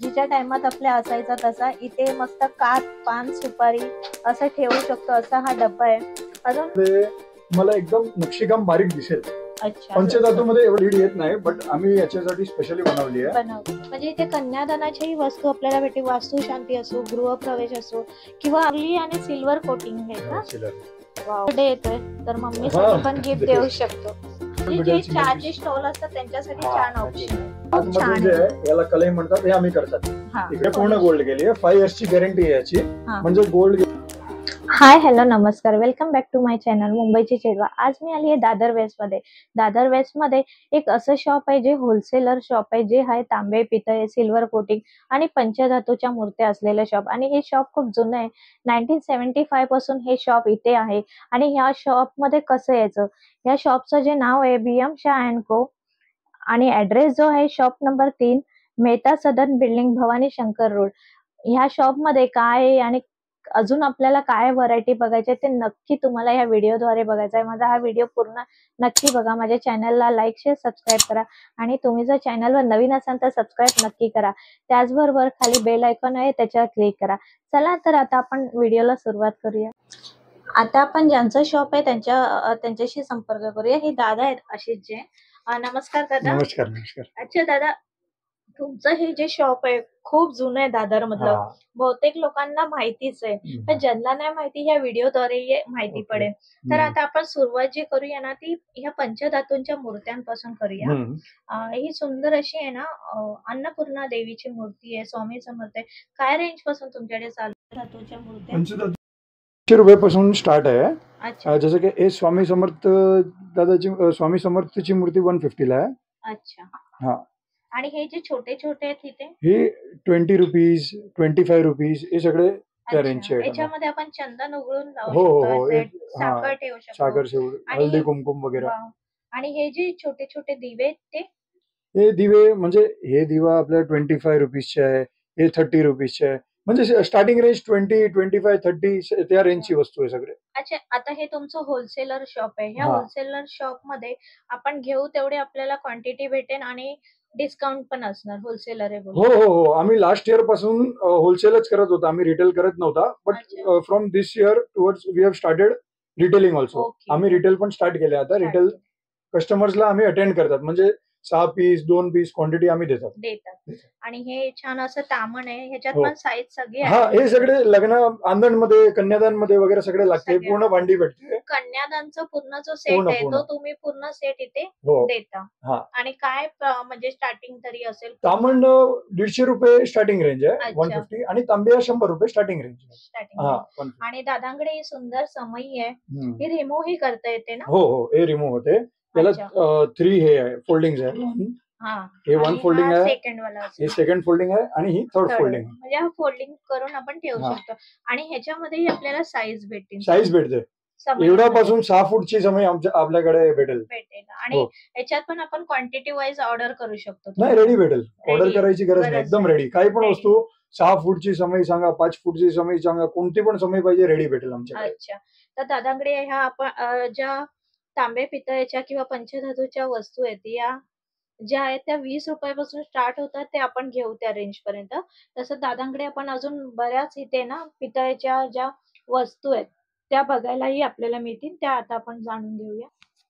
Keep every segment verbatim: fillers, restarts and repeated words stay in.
आधीच्या टाइमात आपल्या असायचा तसा इथे मस्त कात पान सुपारी असं ठेवू शकतो असा हा डब्बा आहे. अजून मला एकदम नक्षीकाम बारीक दिसेल. अच्छा, पंचधातू मध्ये एवढी लीड येत नाही, बट आम्ही याच्यासाठी स्पेशली बनवली आहे. म्हणजे इथे कन्यादानाची वस्तू आपल्याला भेटते. वास्तू शांती असो, गृहप्रवेश असो किंवा अर्ली आणि सिल्वर कोटिंग आहे का? बर्थडे येतोय तर मम्मीसाठी पण गिफ्ट देऊ शकतो. जे चहाचे स्टॉल असतात त्यांच्यासाठी छान ऑप्शन आहे. याला कलई म्हणतात, हे आम्ही करतात. इकडे पूर्ण गोल्ड गेली आहे. फाईव्ह इयर्सची गॅरंटी आहे याची, म्हणजे गोल्ड. हाय हॅलो नमस्कार, welcome back to my channel मुंबईची चेडवा. आज मी आली आहे दादर वेस्ट मध्ये. दादर वेस्ट मध्ये एक असं शॉप आहे जे होलसेलर शॉप आहे, जे आहे तांबे पितळे सिल्वर कोटिंग आणि पंचधातूच्या मूर्त्या असलेलं शॉप. आणि हे शॉप खूप जुनं आहे. नाईन्टीन सेव्हन्टी फाय पासून हे शॉप इथे आहे. आणि ह्या शॉप मध्ये कसं यायचं, या शॉपचं जे नाव आहे बीएम शाह अँड को आणि ऍड्रेस जो आहे शॉप नंबर तीन मेहता सदन बिल्डिंग भवानी शंकर रोड. ह्या शॉप मध्ये काय आहे आणि अजून आपल्याला काय व्हरायटी बघायची ते नक्की तुम्हाला या व्हिडिओद्वारे बघायचं आहे. माझा हा व्हिडिओ पूर्ण नक्की बघा. माझ्या चॅनलला लाईक शेअर सबस्क्राईब करा आणि तुम्ही जर चॅनलवर नवीन असाल तर सबस्क्राईब नक्की करा. त्याचबरोबर खाली बेल आयकॉन आहे त्याच्यावर क्लिक करा. चला तर आता आपण व्हिडिओला सुरुवात करूया. आता आपण ज्यांचं शॉप आहे त्यांच्या त्यांच्याशी संपर्क करूया. हे दादा आहेत आशिष जे. नमस्कार दादा. नमस्कार नमस्कार. अच्छा दादा, तुमचं हे जे शॉप आहे खूप जुनं आहे दादर मधलं. बहुतेक लोकांना माहितीच आहे, पण ज्यांना नाही माहिती ह्या व्हिडिओद्वारे माहिती पडेल. तर आता आपण सुरुवात जी करूया ना ती ह्या पंचधातूंच्या मूर्त्यांपासून करूया. ही सुंदर अशी आहे ना अन्नपूर्णा देवीची मूर्ती आहे, स्वामी समर्थ आहे. काय रेंज पासून तुमच्याकडे चालू धातूच्या मूर्त्या? पंचधातू रुपयापासून स्टार्ट आहे. जसं की हे स्वामी समर्थ दादाची स्वामी समर्थची मूर्ती वन फिफ्टी ला आहे. अच्छा. हा. आणि हे जे छोटे छोटे आहेत तिथे हे twenty rupees twenty five rupees हे सगळे त्या रेंजचे आहेत. याच्यामध्ये आपण चंदन उघडून लावू हो हो शकतो, साखर ठेवू शकतो, साखर ठेवू, हळदी कुंकुम वगैरे. आणि हे जे छोटे छोटे दिवे आहेत ते हे दिवे म्हणजे हे दिवा आपल्या ट्वेंटी फाईव्ह रुपीजचे आहे, हे थर्टी रुपीजचे आहे. म्हणजे starting range twenty twenty five thirty त्या रेंजची वस्तू आहे सगळे. अच्छा, आता हे तुमचं होलसेलर शॉप आहे. ह्या होलसेलर शॉप मध्ये आपण घेऊ तेवढे आपल्याला क्वांटिटी भेटेल आणि डिस्काउंट पण असणार. होलसेलर आहे. हो हो हो. आम्ही लास्ट इयर पासून होलसेलच करत होतो, आम्ही रिटेल करत नव्हता. But from this year towards we have started retailing also. आम्ही रिटेल पण स्टार्ट केले. आता रिटेल कस्टमर्सला आम्ही अटेंड करतात, म्हणजे सहा पीस दोन पीस क्वांटिटी आम्ही देतात देतात आणि हे छान असं तामण आहे. ह्याच्यात पण साईज सगळे हा हे सगळे लग्न आंधण मध्ये कन्यादान मध्ये वगैरे सगळे लागते. पूर्ण भांडी भेटते. कन्यादानचा पूर्ण जो सेट आहे तो तुम्ही पूर्ण सेट इथे देता. आणि काय म्हणजे स्टार्टिंग तरी असेल? तामण दीडशे रुपये स्टार्टिंग रेंज आहे, वन फिफ्टी. आणि तांब्या शंभर रुपये स्टार्टिंग रेंज स्टार्टिंग. आणि दादांकडे ही सुंदर समई आहे. ही रिमूव्ह ही करता येते ना? हो हो, हे रिमूव्ह होते. त्याला थ्री हे आहे फोल्डिंग आहे. हे वन फोल्डिंग आहे, हे सेकंड फोल्डिंग आहे आणि ही थर्ड फोल्डिंग आहे. म्हणजे हा फोल्डिंग करून आपण ठेवू शकतो. आणि ह्याच्यामध्येही आपल्याला साईज भेटेल. साईज भेटते. एवढ्यापासून सहा फूटची समई आपल्याकडे भेटेल. भेटेल आणि ह्याच्यात पण आपण क्वांटिटी वाईज ऑर्डर करू शकतो. नाही, रेडी भेटेल. ऑर्डर करायची गरज नाही, एकदम रेडी. काही पण वस्तू सहा फूटची समई सांगा, पाच फूटची समई सांगा, कोणती पण समई पाहिजे रेडी भेटेल आमच्याकडे. अच्छा, तर दादांकडे ह्या आपण ज्या तांबे पितळेच्या किंवा पंचधातूच्या वस्तू आहेत या ज्या आहेत त्या वीस रुपयापासून स्टार्ट होतात, ते आपण घेऊ त्या रेंज पर्यंत. तसं दादांकडे आपण अजून बऱ्याच इथे ना पितळेच्या ज्या वस्तू आहेत त्या बघायलाही आपल्याला मिळतील. त्या आता आपण जाणून घेऊया.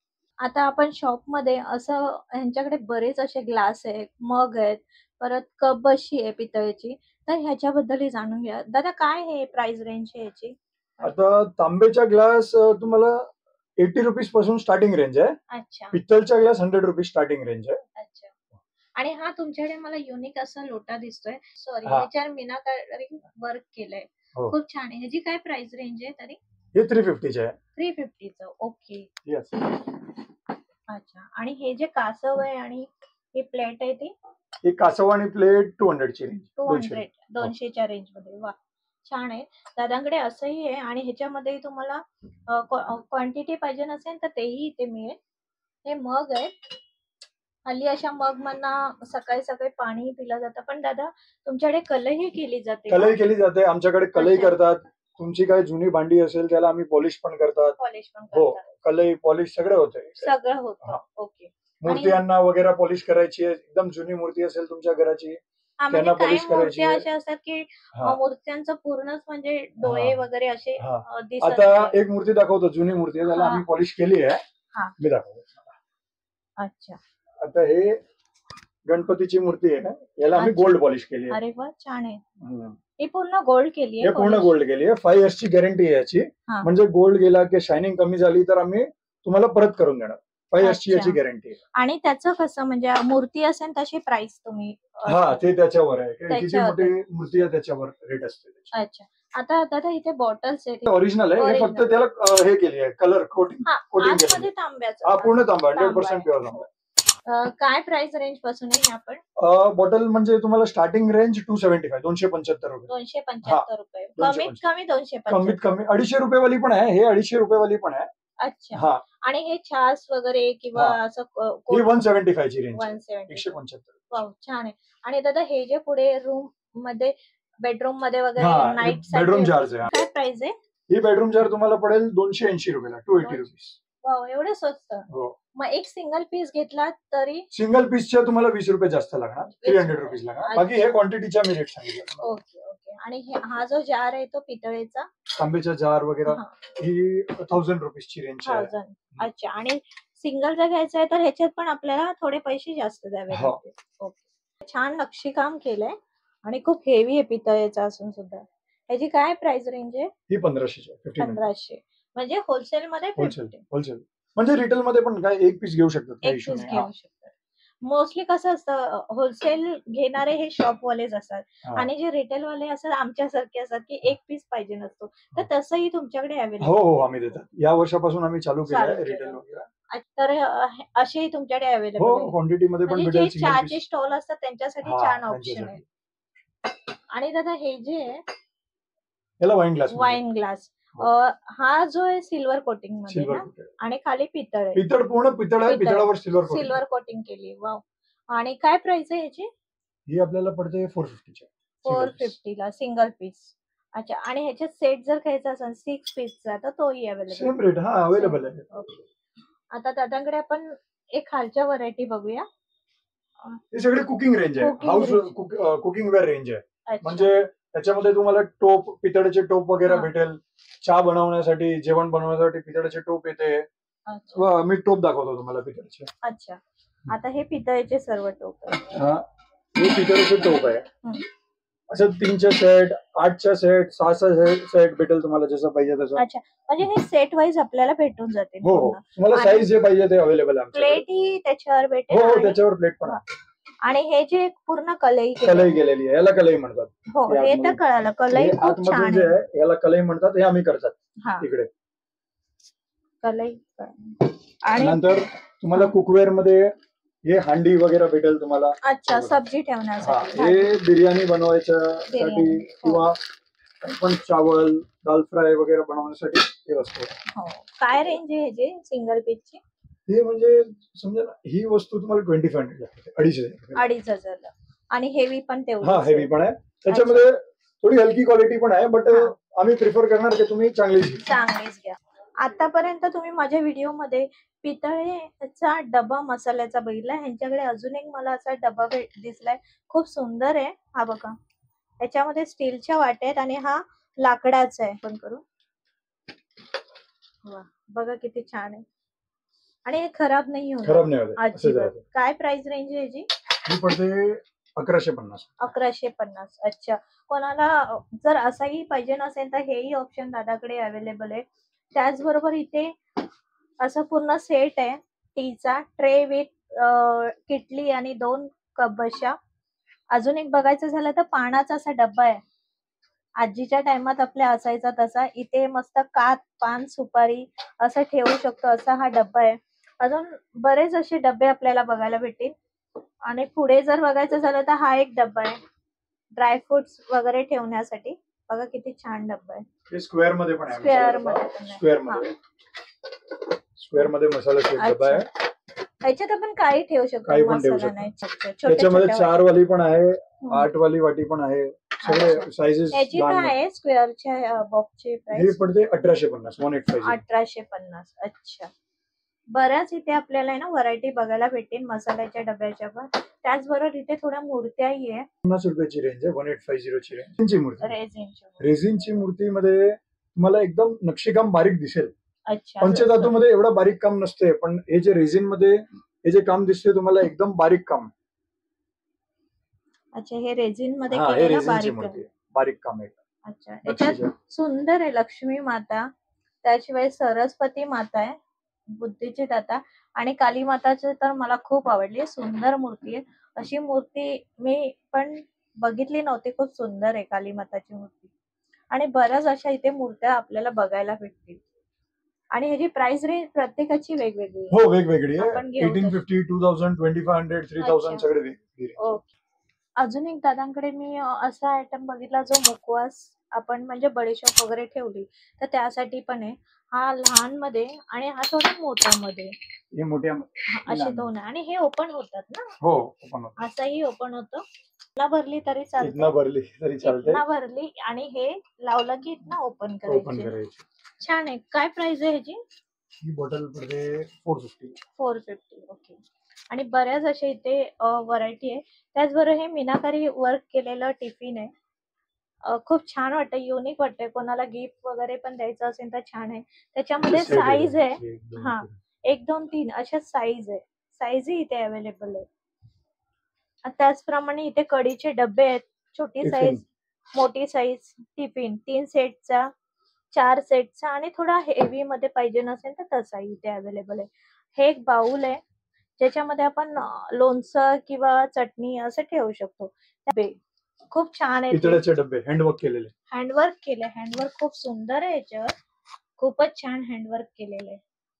आता आपण शॉप मध्ये असं ह्यांच्याकडे बरेच असे ग्लास आहेत, मग आहेत, परत कप बशी आहे पितळेची. तर ह्याच्याबद्दलही जाणून घ्या. दादा काय हे प्राइस रेंज आहे याची? आता तांब्याचा ग्लास तुम्हाला एटी रुपीज पासून स्टार्टिंग रेंज आहे. अच्छा. पित्तलचा glass hundred rupees starting range आहे. अच्छा. आणि हा तुमच्याकडे मला युनिक असा लोटा दिसतोय. सॉरी, ह्याच्यावर मीनाकारी वर्क केलंय. खूप छान आहे. ह्याची काय प्राइस रेंज आहे तरी? हे थ्री फिफ्टीचे आहे. थ्री फिफ्टीचं. ओके. यस. अच्छा. आणि हे जे कासव आहे आणि ही प्लेट आहे ती? हे कासव आणि प्लेट टू हंड्रेड ची रेंज. टू हंड्रेड दोनशेच्या रेंज मध्ये. वा, छान आहे. दादांकडे असंही आहे आणि ह्याच्यामध्ये तुम्हाला क्वांटिटी पाहिजे नसेल तर तेही इथे मिळेल. हे मग आहे. हल्ली अशा मग मधनं सकाळी सकाळी पाणी पिलं जातं. पण दादा तुमच्याकडे कलई केली जाते? कलई केली जाते आमच्याकडे. कलई करतात. तुमची काय जुनी भांडी असेल त्याला आम्ही पॉलिश पण करतात. पॉलिश पण हो, कलई पॉलिश सगळं होतं. सगळं होतं. ओके. मूर्त्यांना वगैरे पॉलिश करायची आहे. एकदम जुनी मूर्ती असेल तुमच्या घराची हा, म्हणजे त्यांना काही पॉलिश करायची मूर्त्या आहे. अशा असतात की हा अ, मूर्त्यांचं पूर्णच म्हणजे डोळे हा वगैरे असे हा अ, दिसत आता नाही. एक मूर्ती दाखवतो, जुनी मूर्ती आहे, त्याला हा आम्ही पॉलिश केली आहे. हा मी दाखवतो. अच्छा आता हे गणपतीची मूर्ती आहे, याला आम्ही अच्छा. गोल्ड पॉलिश केली आहे. अरे वा, छान आहे. हम्म. ही पूर्ण गोल्ड केली हे आहे पूर्ण पॉलिश. गोल्ड केली आहे. फाईव्ह इयर्सची गॅरंटी आहे याची. हा म्हणजे गोल्ड गेला की शायनिंग कमी झाली तर आम्ही तुम्हाला परत करून देणार. फाईव्ह इयर्सची याची अच्छा. गॅरंटी आहे. आणि त्याचं कसं म्हणजे मूर्ती असेल तशी प्राइस तुम्ही अ, हा ते त्याच्यावर आहे, किती त्याच्यावर मोठी मूर्ती आहे त्याच्यावर रेट असते त्याची. अच्छा. आता दादा इथे बॉटल्स आहेत. ओरिजिनल आहे, हे फक्त Original. त्याला अ, हे केली आहे, कलर कोटिंग हा, कोटिंग केली आतमध्ये आहे. तांब्याचं. हा पूर्ण तांबा, हंड्रेड तांबा पर्सेंट आहे. प्युअर तांबा. अ, काय प्राइस रेंज पासून आहे आपण? बॉटल म्हणजे तुम्हाला starting range two seventy five दोनशे पंच्याहत्तर रुपये. दोनशे पंच्याहत्तर रुपये. दोनशे कमीत कमी दोनशे कमीत पंच्याहत्तर. कमी अडीचशे रुपयेवाली पण आहे, हे अडीचशे रुपयेवाली पण आहे. अच्छा. हा आणि हे छास वगैरे किंवा हा. असं ही वन सेव्हन्टी फाय ची रेंज वन सेव्हन्टी. एकशे पंच्याहत्तर. वाव, छान आहे. आणि दादा हे जे पुढे रूम मध्ये बेडरूम मध्ये वगैरे हा नाईट बेडरूम जार्स आहे. काय प्राइस आहे? ही बेडरूम जार तुम्हाला पडेल दोनशे ऐंशी रुपयाला, टू एटी रुपीज. वाव, एवढं स्वस्त. हो. मग एक सिंगल पीस घेतला तरी सिंगल पीसच्या तुम्हाला वीस रुपये जास्त लागणार, थ्री हंड्रेड रुपीज लागणार. बाकी हे क्वांटिटीच्या मी रेट सांगितलं. Okay okay. आणि हे- हा जो जार आहे तो पितळेचा तांब्याचा जार वगैरे हा. ही थाउजंड रुपीजची रेंज आहे. थाउजंड. अच्छा. आणि सिंगल जर घ्यायचं आहे तर ह्याच्यात पण आपल्याला थोडे पैसे जास्त द्यावे हो. लागतील. ओके. छान नक्षीकाम केलंय आणि खूप हेवी आहे पितळेचा असून सुद्धा. ह्याची काय प्राइस रेंज आहे? ही पंधराशे पंधराशे. म्हणजे होलसेल मध्ये होलसेल होलसेल म्हणजे रिटेल मध्ये पण काय एक पीस घेऊ शकतात, काही एक इश्यू पीस नाही. घेऊ शकतात. मोस्टली कसं असतं, होलसेल घेणारे हे शॉप वालेच असतात हा. आणि जे रिटेल वाले असतात आमच्यासारखे असतात की एक पीस पाहिजे नसतो, तर तसंही तुमच्याकडे हो अवेलेबल हो आम्ही देतात. या वर्षापासून आम्ही चालू केलं चालू आहे केलं. रिटेल वगैरे. तर अ, असेही तुमच्याकडे हो अवेलेबल आहे. क्वांटिटी मध्ये पण म्हणजे भेटेल जे सिंगल चहाचे पीस. स्टॉल असतात त्यांच्यासाठी हा, छान ऑप्शन त्यांच्यासाठी. आहे. आणि दादा हे जे आहे याला वाईन ग्लास वाईन ग्लास, हा जो आहे सिल्वर कोटिंग मध्ये सिल्वर ना, आणि खाली पितळ आहे. पितळ पूर्ण पितळ आहे, पितळ. पितळावर सिल्वर सिल्वर कोटिंग केली. वाव. आणि काय प्राइस आहे ह्याची? ही आपल्याला पडते फोर फिफ्टीच्या. फोर फिफ्टी ला सिंगल पीस. अच्छा. आणि ह्याच्यात सेट जर घ्यायचा असेल सिक्स पीसचा तर तोही अवेलेबल. सेम रेट हा अवेलेबल आहे. ओके. आता दादांकडे आपण एक खालच्या व्हरायटी बघूया. हे सगळे कुकिंग रेंज आहे, Cooking house range. Cooking ware range आहे. अच्छा. म्हणजे त्याच्यामध्ये तुम्हाला टोप, पितळेचे टोप वगैरे हा. भेटेल. चहा बनवण्यासाठी, जेवण बनवण्यासाठी पितळेचे टोप येते. अच्छा. व मी टोप दाखवतो तुम्हाला पितळेचे. अच्छा. आता हे पितळेचे सर्व टोप आहे. हा हे पितळेचे टोप आहे. हम्म. असं तीनच्या सेट, आठच्या सेट, सहाचा सेट भेटेल तुम्हाला जसं पाहिजे तसं. अच्छा. म्हणजे हे सेट वाईज आपल्याला भेटून जाते. हो हो तुम्हाला साईज जे पाहिजे ते अवेलेबल आहे आमच्याकडे. प्लेट ही त्याच्यावर भेटेल. हो हो आणि- त्याच्यावर प्लेट पण आहे. आणि हे जे पूर्ण कलई केलंय. कलई गेलेली आहे, याला कलई म्हणतात. हो हे हे तर आतमधून- कळालं. कलई हे खूप आतमधून छान जे आहे. आहे याला कलई म्हणतात, हे आम्ही करतात हा, इकडे. कलई. आणि नंतर तुम्हाला कुकवेअर मध्ये हे हांडी वगैरे भेटेल तुम्हाला. अच्छा, सब्जी हा ठेवण्यासाठी. हे बिर्याणी बनवायच्यासाठी बिर्याणी, हो. किंवा पण चावल, दाल फ्राय वगैरे बनवण्यासाठी हे वस्तू आहे. हो. काय रेंज आहे ह्याची सिंगल पीसची? हे म्हणजे समजा ना, ही वस्तू तुम्हाला ट्वेंटी फाय हंड्रेड अडीचशे. अडीच हजारला. आणि हेवी पण तेवढी. हा हेवी पण आहे, त्याच्यामध्ये थोडी हलकी क्वालिटी पण आहे, बट हा. आम्ही प्रिफर करणार की तुम्ही चांगलीच घ्या. चांगलीच घ्या. आतापर्यंत तुम्ही माझ्या व्हिडिओ मध्ये पितळेचा डबा मसाल्याचा बघितला. ह्यांच्याकडे अजून एक मला असा डबा भे- दिसलाय, खूप सुंदर आहे. हा बघा, त्याच्यामध्ये स्टीलच्या वाट्या आहेत आणि हा लाकडाचा आहे. पण करू वा, बघा किती छान आहे. आणि हे खराब नाही होणार. खराब नाही होत, असंच अजिबात. राहते. काय प्राइस रेंज आहे याची? ही पडते अकराशे पन्नास. अकराशे पन्नास. अच्छा. कोणाला जर असाही पाहिजे नसेल तर हेही ऑप्शन दादाकडे अवेलेबल आहे. त्याचबरोबर इथे असं पूर्ण सेट आहे टीचा, ट्रे विथ किटली आणि दोन कबशा. अजून एक बघायचं झालं तर पानाचा असा डब्बा आहे, आजीच्या टाइमात आपल्या असायचा तसा. इथे मस्त कात, पान, सुपारी असं ठेवू शकतो असा हा डब्बा आहे. अजून बरेच असे डब्बे आपल्याला बघायला भेटतील. आणि पुढे जर बघायचं झालं तर हा एक डब्बा आहे ड्रायफ्रुट्स वगैरे ठेवण्यासाठी. बघा किती छान डब्बा आहे. हे स्क्वेअर मध्ये पण आहे. स्क्वेअर मध्ये पण आहे. स्क्वेअर मध्ये स्क्वेअर मध्ये मसाला शेप डबा आहे. ह्याच्यात आपण काही ठेवू शकतो. काही पण ठेवू मसाला शकतो. नाही. छोटे त्याच्यामध्ये छोटे चार वाली पण आहे, हम्म. आठ वाली वाटी पण आहे, सगळे साइजेस. याची काय आहे स्क्वेअरच्या बॉक्सची हे प्राइस? पडते अठराशे पन्नास वन एट फाईव्ह. अठराशे पन्नास. अच्छा. बऱ्याच इथे आपल्याला ना व्हरायटी बघायला भेटेल मसाल्याच्या डब्याच्या पण. त्याचबरोबर इथे थोड्या मूर्त्याही आहे. पन्नास रुपयाची रेंज आहे, वन एट फाय झिरो ची रेंजची मूर्ती. रेझिनची रेझिनची मूर्तीमध्ये तुम्हाला एकदम नक्षीकाम बारीक दिसेल. अच्छा. पंचधातूमध्ये एवढं बारीक काम नसते, पण हे जे रेझिन मध्ये हे जे काम दिसते तुम्हाला एकदम बारीक काम. अच्छा, हे रेझिन मध्ये हा, हे केलेलं रेझिनची बारीक मूर्ती आहे, बारीक काम आहे. अच्छा, याच्यात सुंदर आहे लक्ष्मी माता, त्याशिवाय सरस्वती माता आहे, बुद्धीची दाता, आणि काली माताची तर मला खूप आवडली. सुंदर मूर्ती आहे. अशी मूर्ती मी पण बघितली नव्हती. खूप सुंदर आहे काली माताची मूर्ती. आणि बऱ्याच अशा इथे मूर्त्या आपल्याला बघायला भेटतील. आणि ह्याची प्राइस रेंज प्रत्येकाची वेगवेगळी आहे. हो, वेगवेगळी आहे. आपण घेऊ अठराशे पन्नास, दोन हजार, पंचवीसशे, तीन हजार अच्छा. सगळे वेगवेगळे. ओके. अजून एक दादांकडे मी अ, असा आयटम बघितला जो मुखवास आपण म्हणजे बडीशॉप वगैरे ठेवली तर त्यासाठी पण आहे. हा लहान मध्ये आणि हा थोडा मोठा मध्ये, हे मोठ्या असे दोन आहे. आणि हे ओपन होतात ना? हो, ओपन होतं. असंही ओपन होतं. इथनं भरली तरी चालते. इथनं भरली तरी चालते. इथनं भरली आणि हे लावलं की इथनं ओपन ओपन करायची. करायची. छान आहे. काय प्राइस आहे ह्याची? ही बॉटल पडते four fifty. Four fifty. Okay. आणि बऱ्याच अशा इथे व्हरायटी आहे. त्याचबरोबर हे मीनाकारी वर्क केलेलं टिफिन आहे. अ, खूप छान वाटतं, युनिक वाटतंय. कोणाला गिफ्ट वगैरे पण द्यायचं असेल तर छान आहे. त्याच्यामध्ये साईज आहे. हा, एक दोन तीन अशा साईज आहे. साईजही इथे अवेलेबल आहे. त्याचप्रमाणे इथे कढीचे डबे आहेत. छोटी साईज, मोठी साईज, टिफिन, तीन सेटचा, चार सेटचा, आणि थोडा हेवी मध्ये पाहिजे नसेल तर तसाही इथे अवेलेबल आहे. हे एक बाउल आहे ज्याच्यामध्ये आपण लोणचं किंवा चटणी असं ठेवू शकतो. डबे खूप छान आहे. पितळेचे डबे हँडवर्क केलेले. हँडवर्क केले. हँडवर्क खूप सुंदर आहे याच्यावर. खूपच छान हँडवर्क केलेलं आहे.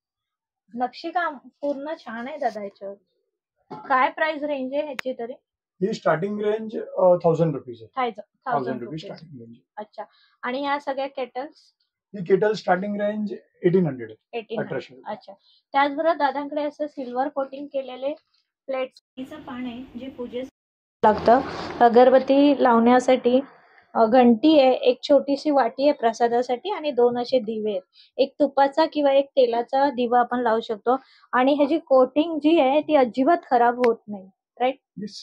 नक्षीकाम पूर्ण छान आहे दादा याच्यावर. काय प्राइस रेंज आहे ह्याची तरी? ही स्टार्टिंग रेंज थाउजंड रुपीज आहे. Thousand rupees rupees. Starting range. अच्छा. आणि ह्या सगळ्या केटल्स? ही kettle starting range eighteen hundred. Eighteen hundred. अच्छा. त्याचबरोबर दादांकडे असं सिल्वर कोटिंग केलेले प्लेट्स पान आहे जे पूजेस लागतं. अगरबत्ती लावण्यासाठी घंटी आहे, एक छोटीशी वाटी आहे प्रसादासाठी, आणि दोन असे दिवे आहेत. एक तुपाचा किंवा एक तेलाचा दिवा आपण लावू शकतो. आणि ह्याची कोटिंग जी आहे ती अजिबात खराब होत नाही. राईट?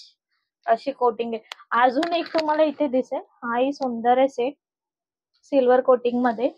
अशी कोटिंग आहे. अजून एक तुम्हाला इथे दिसेल, हाही सुंदर आहे सेट सिल्वर कोटिंग मध्ये.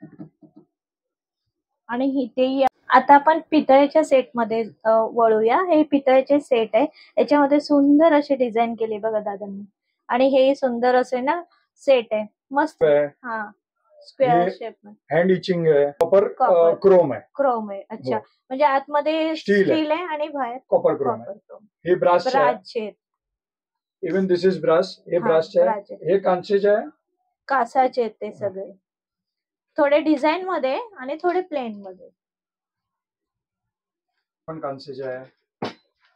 आणि इथेही आता आपण पितळेच्या सेट मध्ये वळूया. हे पितळेचे सेट आहे. याच्यामध्ये सुंदर अशी डिझाईन केली बघा दादांनी. आणि हे सुंदर असे ना सेट आहे, मस्त. हा, स्क्वेअर शेप. हँड इचिंग आहे. कॉपर क्रोम आहे. क्रोम आहे. अच्छा. म्हणजे आतमध्ये स्टील आहे आणि बाहेर कॉपर क्रोम आहे. हे ब्रास आहे. Even this is brass. हे ब्रासचे आहे. हे कांसेचे आहे. कासाचे आहेत ते सगळे. थोडे डिझाईन मध्ये आणि थोडे प्लेन मध्ये. पण कांसेचे आहे.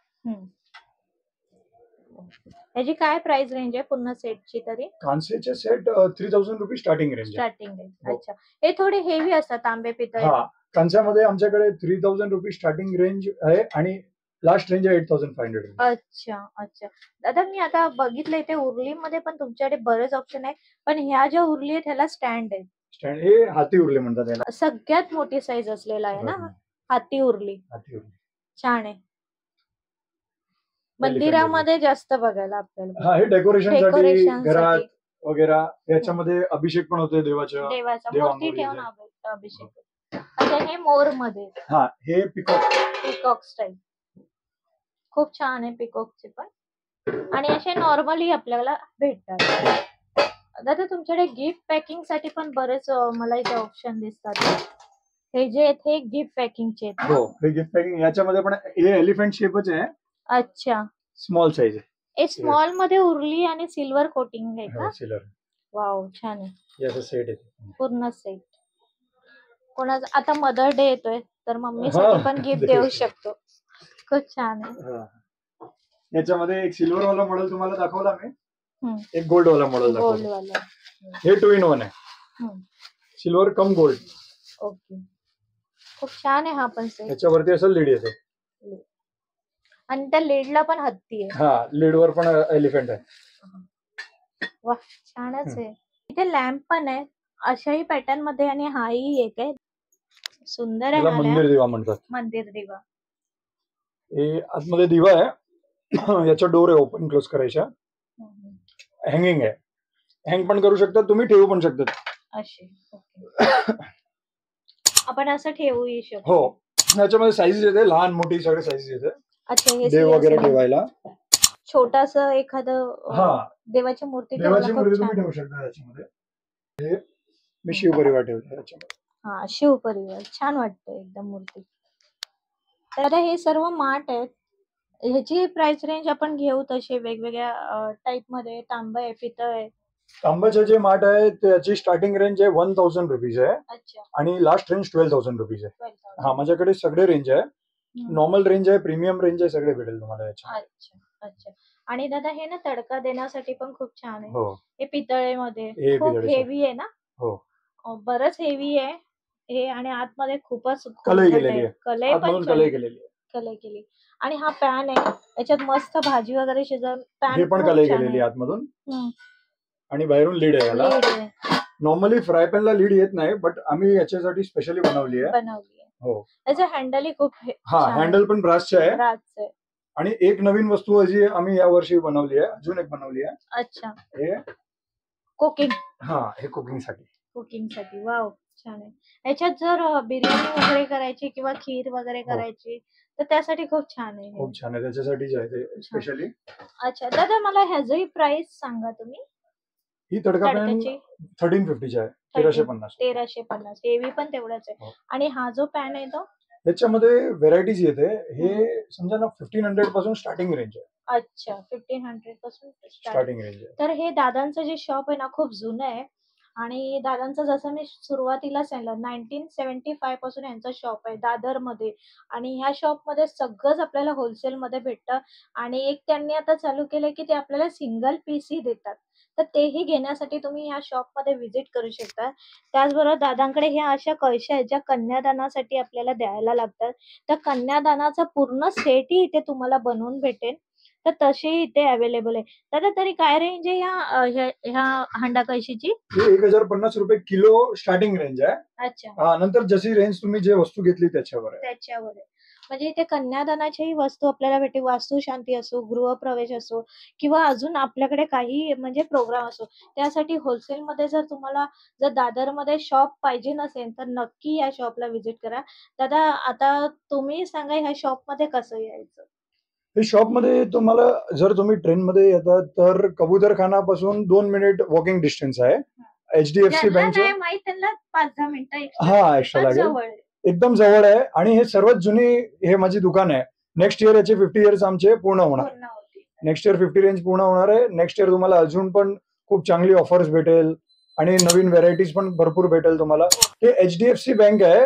याची काय प्राइस रेंज आहे पूर्ण सेटची तरी? कांसेचे set three thousand rupees starting range. Starting range. अच्छा. हे थोडे हेवी असतात तांबे पितळ. हा, कांस्यामध्ये आमच्याकडे three thousand rupees starting range आहे आणि लास्ट रेंज आहे एट थाउजंड फाय हंड्रेड. अच्छा अच्छा. दादा मी आता बघितलं इथे उरली मध्ये पण तुमच्याकडे बरेच ऑप्शन आहे. पण ह्या ज्या उरली आहेत ह्याला स्टँड आहे. स्टँड हे हाती उरले म्हणतात त्याला. सगळ्यात मोठी साईज असलेला आहे ना हाती उरली. हाती उरली छान आहे. मंदिरामध्ये जास्त बघायला आपल्याला. हा, हे डेकोरेशनसाठी घरात वगैरे. याच्यामध्ये अभिषेक पण होते देवाच्या. देवाचा मूर्ती ठेवून अभिषेक. अच्छा. हे मोर मध्ये. हा, हे पिकॉक. पिकॉक स्टाईल खूप छान आहे पिकॉकचे पण. आणि असे नॉर्मली आपल्याला भेटतात. दादा तुमच्याकडे गिफ्ट पॅकिंग साठी पण बरेच मला इथे ऑप्शन दिसतात. हे जे आहेत हे गिफ्ट पॅकिंगचे आहेत. हो, हे गिफ्ट पॅकिंग. याच्यामध्ये पण हे एलिफंट शेपच आहे. अच्छा. स्मॉल साईज आहे. हे स्मॉल मध्ये उरली आणि सिल्वर कोटिंग आहे का? सिल्वर. वाव, छान आहे. याचा सेट आहे पूर्ण सेट. कोणाचा आता मदर डे येतोय तर मम्मीसाठी पण गिफ्ट देऊ शकतो. खूप छान आहे. याच्यामध्ये एक सिल्वर वाला मॉडेल तुम्हाला दाखवला मी. एक गोल्ड वाला मॉडेल दाखवला. गोल्ड वाला. हे टू इन वन आहे. Silver cum gold. ओके. खूप छान आहे हा पण सेट. याच्यावरती असं लीड येते. आणि त्या लीडला पण हत्ती आहे. हा, लीड वर पण एलिफंट आहे. वा, छानच आहे. इथे लॅम्प पण आहे अशाही पॅटर्न मध्ये आणि हाही एक आहे. सुंदर आहे. याला मंदिर दिवा म्हणतात. मंदिर दिवा. हे आतमध्ये दिवा आहे. याचा डोर आहे ओपन क्लोज करायचा. हँगिंग आहे. हँग पण करू शकता तुम्ही, ठेवू पण शकता असे. ओके. आपण असं ठेवूही शकतो. हो. याच्यामध्ये साईज येते, लहान मोठी सगळे साईज येते. अच्छा. हे देव वगैरे ठेवायला छोटासा एखादं हा देवाची मूर्ती देवाची मूर्ती तुम्ही ठेवू शकता याच्यामध्ये. हे मी शिवपरिवार ठेवतो याच्यामध्ये. हा शिवपरिवार छान वाटतं एकदम मूर्ती. तर आता हे सर्व माठ आहेत. ह्याची प्राइस रेंज आपण घेऊ तसे वेगवेगळ्या टाइप मध्ये. तांबा आहे, पितळ आहे. तांब्याचे जे माठ आहे त्याची स्टार्टिंग रेंज आहे वन थाउजंड रुपीज आहे. अच्छा. आणि last range twelve thousand rupees आहे. हा माझ्याकडे सगळे रेंज आहे. नॉर्मल रेंज आहे, प्रीमियम रेंज आहे, सगळे भेटेल तुम्हाला याच्या. अच्छा अच्छा. आणि दादा हे ना तडका देण्यासाठी पण खूप छान आहे. हो. हे पितळेमध्ये हे खूप पितळेचं. हेवी आहे ना. हो. बरंच हेवी आहे हे. आणि आतमध्ये खूपच कलई केलेली आहे. कलई पण कलई केलेली आहे. कलई केली. आणि हा पॅन आहे, याच्यात मस्त भाजी वगैरे शिजवून. हे पण कलई केलेली आहे आतमधून. आणि बाहेरून लीड आहे याला. नॉर्मली फ्राय पॅनला लीड येत नाही, बट आम्ही याच्यासाठी स्पेशली बनवली आहे. बनवली आहे. हो. याचं हँडल खूप. हा हँडल पण ब्रासचे आहे. ब्रासचे आहे. आणि एक नवीन वस्तू जी आम्ही या वर्षी बनवली आहे, अजून एक बनवली आहे. अच्छा. हे कुकिंग. हा हे कुकिंग साठी. कुकिंग साठी. वाव छान आहे. याच्यात जर बिर्याणी वगैरे करायची किंवा खीर वगैरे करायची तर त्यासाठी खूप छान आहे. खूप छान आहे, त्याच्यासाठी आहे ते स्पेशली. अच्छा दादा मला ह्याची प्राइस सांगा तुम्ही. ही तडका पॅन थर्टीन फिफ्टीची आहे. तेराशे पन्नास. तेराशे पन्नास. हेवी पण तेवढाच आहे. आणि हा जो पॅन आहे तो याच्यामध्ये व्हेरायटीज येते. हे समजा ना फिफ्टीन हंड्रेड पासून स्टार्टिंग रेंज आहे. अच्छा. फिफ्टीन हंड्रेड पासून स्टार्टिंग रेंज आहे. तर हे दादांचं जे शॉप आहे ना खूप जुनं आहे. आणि दादांचं जसं मी सुरुवातीला सांगितलं नाईन्टीन सेव्हन्टी फाय पासून यांचा शॉप आहे दादर मध्ये. आणि ह्या शॉप मध्ये सगळंच आपल्याला होलसेल मध्ये भेटतं. आणि एक त्यांनी आता चालू केलंय की ते आपल्याला सिंगल पीस ही देतात. तर तेही घेण्यासाठी तुम्ही ह्या शॉप मध्ये व्हिजिट करू शकता. त्याचबरोबर दादांकडे ह्या अशा कळशा आहेत ज्या कन्यादानासाठी आपल्याला द्यायला लागतात. तर कन्यादानाचा पूर्ण सेटही इथे तुम्हाला बनवून भेटेल. तर तशी इथे अवेलेबल आहे. दादा तरी काय रेंज आहे ह्या ह्या हांडा कळशीची. एक हजार पन्नास रुपये किलो स्टार्टिंग रेंज आहे. अच्छा. हा नंतर जशी रेंज तुम्ही जे वस्तू घेतली त्याच्यावर आहे. त्याच्यावर आहे. म्हणजे इथे कन्यादानाच्याही वस्तू आपल्याला भेटेल. वास्तुशांती असो, गृहप्रवेश असो किंवा अजून आपल्याकडे काही म्हणजे प्रोग्राम असो, त्यासाठी होलसेल मध्ये जर तुम्हाला जर दादर मध्ये शॉप पाहिजे नसेल तर नक्की या शॉपला व्हिजिट करा. दादा आता तुम्ही सांगा ह्या शॉप मध्ये कसं यायचं. हे शॉप मध्ये तुम्हाला जर तुम्ही ट्रेन मध्ये येतात तर कबूतरखानापासून दोन मिनिट वॉकिंग डिस्टन्स आहे. एचडीएफसी बँकच्या माहित त्यांना पाच दहा मिनिटं हा एक्स्ट्रा लागेल. एकदम जवळ आहे. आणि हे सर्वात जुनी हे माझी दुकान आहे. नेक्स्ट इयर याचे फिफ्टी इयर्स आमचे पूर्ण होणार. नेक्स्ट इयर फिफ्टी रेंज पूर्ण होणार आहे. नेक्स्ट इयर तुम्हाला अजून पण खूप चांगली ऑफर्स भेटेल आणि नवीन व्हेरायटीज पण भरपूर भेटेल तुम्हाला. हे एचडीएफसी बँक आहे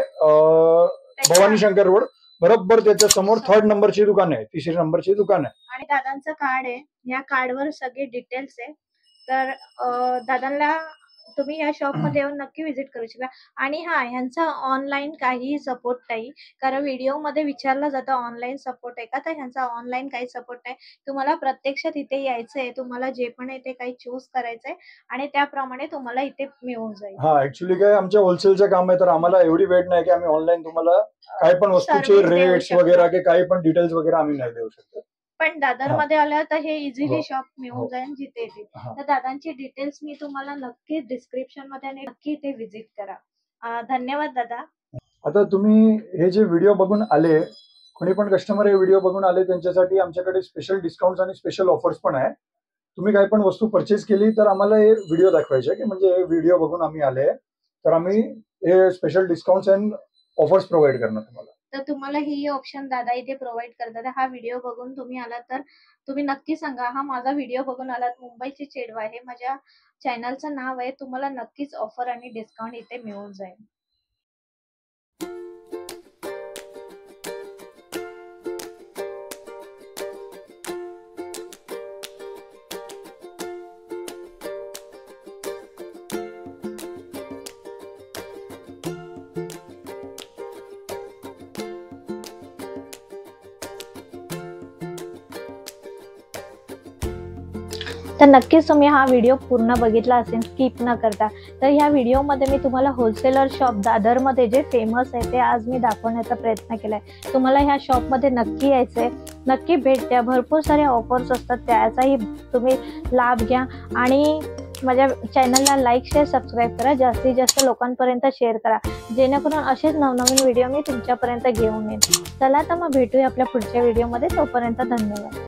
भवानी शंकर रोड. बरोबर त्याच्या समोर थर्ड नंबरची दुकान आहे, तिसरी नंबरची दुकान आहे. आणि दादांचं कार्ड आहे. या कार्डवर सगळे डिटेल्स आहे. तर दादांना तुम्ही या शॉप मध्ये येऊन नक्की व्हिजिट करू शकता. आणि हा ह्यांचा ऑनलाईन काहीही सपोर्ट नाही. कारण व्हिडिओ मध्ये विचारलं जातं ऑनलाईन सपोर्ट आहे का, तर ह्यांचा ऑनलाईन काही सपोर्ट नाही. तुम्हाला प्रत्यक्षात इथे यायचंय. तुम्हाला जे पण आहे ते काही चूज करायचंय आणि त्याप्रमाणे तुम्हाला इथे मिळून जाईल. हा ऍक्च्युली काय आमच्या होलसेलचं काम आहे तर आम्हाला एवढी वेळ नाही की आम्ही ऑनलाईन तुम्हाला काही पण वस्तूचे रेट्स वगैरे काही पण डिटेल्स वगैरे आम्ही नाही देऊ शकतो. पण दादर मध्ये आलं तर हे इझिली शॉप मिळून जाईल जिथे ते. तर दादांची डिटेल्स मी तुम्हाला नक्की डिस्क्रिप्शन मध्ये आणि नक्की इथे व्हिजिट करा. धन्यवाद दादा. आता तुम्ही हे जे व्हिडिओ बघून आले, कोणी पण कस्टमर हे व्हिडिओ बघून आले त्यांच्यासाठी आमच्याकडे स्पेशल डिस्काउंट आणि स्पेशल ऑफर्स पण आहे. तुम्ही काही पण वस्तू परचेस केली तर आम्हाला हे व्हिडिओ दाखवायचे की म्हणजे हे व्हिडिओ बघून आम्ही आले तर आम्ही हे special discounts and offers provide करणार तुम्हाला. तर तुम्हाला ही ऑप्शन दादा इथे प्रोव्हाइड करतात. हा व्हिडिओ बघून तुम्ही आलात तर तुम्ही नक्की सांगा हा माझा व्हिडिओ बघून आलात, मुंबईची चेडवा हे माझ्या चॅनलचं नाव आहे. तुम्हाला नक्कीच ऑफर आणि डिस्काउंट इथे मिळून जाईल. तर नक्कीच तुम्ही हा व्हिडिओ पूर्ण बघितला असेल स्किप न करता। तर ह्या व्हिडिओमध्ये मी तुम्हाला होलसेलर शॉप दादरमध्ये जे फेमस आहे ते आज मी दाखवण्याचा प्रयत्न केलाय। तुम्हाला ह्या शॉपमध्ये नक्की यायचंय, नक्की भेट द्या। भरपूर सारे ऑफर्स असतात, त्याचाही तुम्ही लाभ घ्या आणि माझ्या चॅनलला लाईक शेअर सबस्क्राईब करा, जास्तीत जास्त लोकांपर्यंत शेअर करा, जेणेकरून असेच नवनवीन व्हिडिओ मी तुमच्यापर्यंत घेऊन येईन। चला तर मग भेटूया आपल्या पुढच्या व्हिडिओमध्ये, तोपर्यंत धन्यवाद।